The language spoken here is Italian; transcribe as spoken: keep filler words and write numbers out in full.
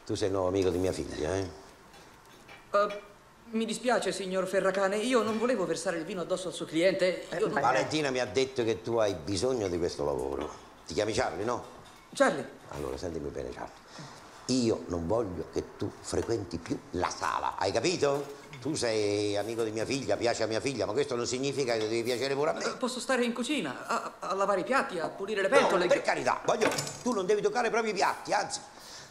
Tu sei il nuovo amico di mia figlia, eh? Uh, mi dispiace, signor Ferracane, io non volevo versare il vino addosso al suo cliente. Io non... Valentina mi ha detto che tu hai bisogno di questo lavoro. Ti chiami Charlie, no? Charlie. Allora, sentimi bene, Charlie. Io non voglio che tu frequenti più la sala, hai capito? Tu sei amico di mia figlia, piace a mia figlia, ma questo non significa che devi piacere pure a me. Posso stare in cucina, a, a lavare i piatti, a pulire le pentole. No, per carità, voglio... Tu non devi toccare proprio i piatti, anzi,